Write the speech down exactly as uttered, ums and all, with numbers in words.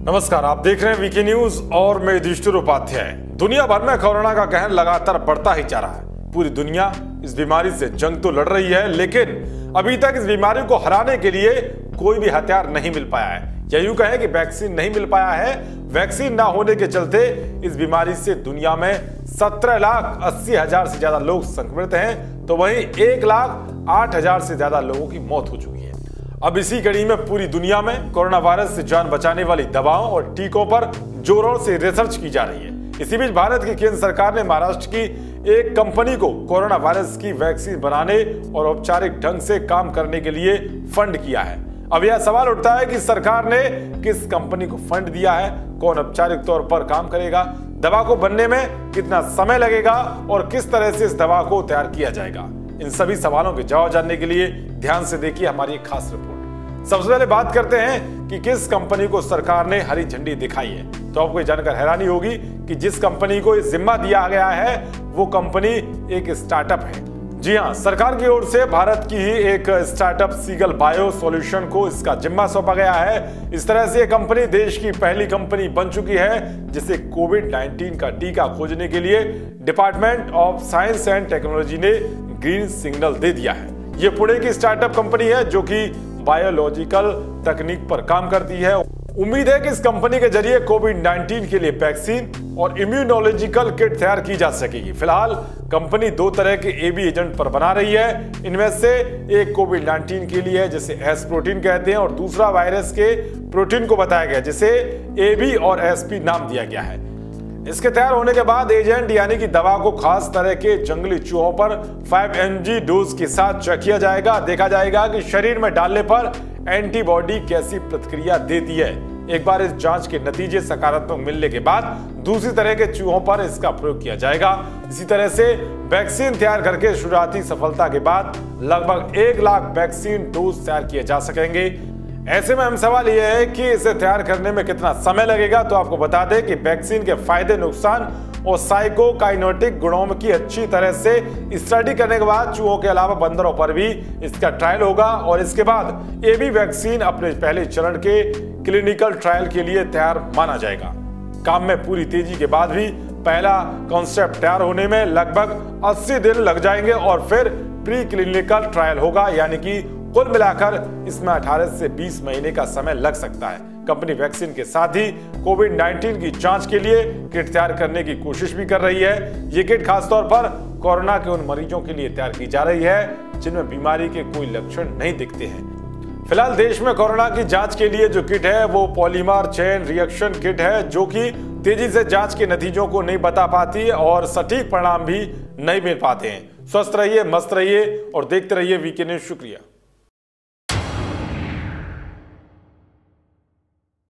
नमस्कार, आप देख रहे हैं वीके न्यूज और मैं युधिष्ठिर उपाध्याय। दुनिया भर में कोरोना का कहर लगातार बढ़ता ही जा रहा है। पूरी दुनिया इस बीमारी से जंग तो लड़ रही है, लेकिन अभी तक इस बीमारी को हराने के लिए कोई भी हथियार नहीं मिल पाया है, या यूं कहें कि वैक्सीन नहीं मिल पाया है। वैक्सीन ना होने के चलते इस बीमारी से दुनिया में सत्रह लाख अस्सी हजार से ज्यादा लोग संक्रमित हैं, तो वहीं एक लाख आठ हजार से ज्यादा लोगों की मौत हो चुकी है। अब इसी कड़ी में पूरी दुनिया में कोरोना वायरस से जान बचाने वाली दवाओं और टीकों पर जोरों से रिसर्च की जा रही है। इसी बीच भारत की केंद्र सरकार ने महाराष्ट्र की एक कंपनी को कोरोना वायरस की वैक्सीन बनाने और औपचारिक ढंग से काम करने के लिए फंड किया है। अब यह सवाल उठता है कि सरकार ने किस कंपनी को फंड दिया है, कौन औपचारिक तौर पर काम करेगा, दवा को बनने में कितना समय लगेगा और किस तरह से इस दवा को तैयार किया जाएगा। इन सभी सवालों के जवाब जानने के लिए ध्यान से देखिए हमारी एक खास रिपोर्ट। सबसे पहले बात करते हैं कि किस कंपनी को सरकार ने हरी झंडी दिखाई है। तो आपको जानकर हैरानी होगी कि जिस कंपनी को इस जिम्मा दिया गया है वो कंपनी एक स्टार्टअप है। जी हां, सरकार की ओर से भारत की ही एक स्टार्टअप सीगल बायो सॉल्यूशन को इसका जिम्मा सौंपा गया है। इस तरह से यह कंपनी देश की पहली कंपनी बन चुकी है जिसे कोविड नाइनटीन का टीका खोजने के लिए department of science and technology ने ग्रीन सिग्नल दे दिया है। यह पुणे की स्टार्टअप कंपनी है जो कि बायोलॉजिकल तकनीक पर काम करती है। उम्मीद है कि इस कंपनी के जरिए कोविड नाइनटीन के लिए वैक्सीन और इम्यूनोलॉजिकल किट तैयार की जा सकेगी। फिलहाल कंपनी दो तरह के एबी एजेंट पर बना रही है। इनमें से एक कोविड नाइनटीन के लिए है जिसे एस प्रोटीन कहते हैं, और दूसरा वायरस के प्रोटीन को बताया गया जिसे एबी और एसपी नाम दिया गया है। इसके तैयार होने के बाद एजेंट यानी कि दवा को खास तरह के जंगली चूहों पर पाँच एम जी डोज के साथ चेक किया जाएगा। देखा जाएगा कि शरीर में डालने पर एंटीबॉडी कैसी प्रतिक्रिया देती है। एक बार इस जांच के नतीजे सकारात्मक मिलने के बाद दूसरी तरह के चूहों पर इसका प्रयोग किया जाएगा। इसी तरह से वैक्सीन तैयार करके शुरुआती सफलता के बाद लगभग एक लाख वैक्सीन डोज तैयार किए जा सकेंगे। ऐसे में हम सवाल यह है कि इसे तैयार करने में कितना समय लगेगा। तो आपको बता दें कि वैक्सीन के फायदे, नुकसान और साइकोकाइनेटिक गुणों की अच्छी तरह से स्टडी करने के बाद चूहों के अलावा बंदरों पर भी इसका ट्रायल होगा, और इसके बाद एबी वैक्सीन अपने पहले चरण के क्लिनिकल ट्रायल के लिए तैयार माना जाएगा। काम में पूरी तेजी के बाद भी पहला कॉन्सेप्ट तैयार होने में लगभग अस्सी दिन लग जाएंगे और फिर प्री क्लिनिकल ट्रायल होगा, यानी कि कुल मिलाकर इसमें अठारह से बीस महीने का समय लग सकता है। कंपनी वैक्सीन के साथ ही कोविड नाइनटीन की जांच के लिए किट तैयार करने की कोशिश भी कर रही है। ये किट खासतौर पर कोरोना के उन मरीजों के लिए तैयार की जा रही है जिनमें बीमारी के कोई लक्षण नहीं दिखते हैं। फिलहाल देश में कोरोना की जांच के लिए जो किट है वो पॉलीमर चेन रिएक्शन किट है, जो कि तेजी से जांच के नतीजों को नहीं बता पाती और सटीक परिणाम भी नहीं मिल पाते हैं। स्वस्थ रहिए, मस्त रहिए और देखते रहिए वीके न्यूज। शुक्रिया।